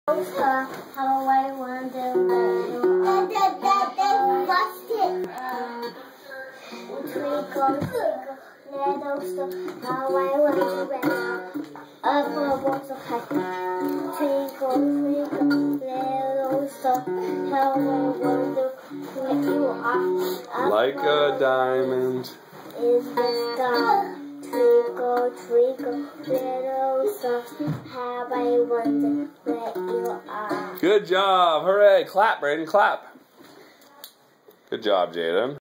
How I wonder where you are. Twinkle, twinkle, little star, how I wonder where you are. Up above so high. Twinkle, twinkle, little star, how I wonder where you are. Like a diamond is the sky. Twinkle, twinkle, little star, how I wonder where you are. Good job. Hooray. Clap, Brayden. Clap. Good job, Jaden.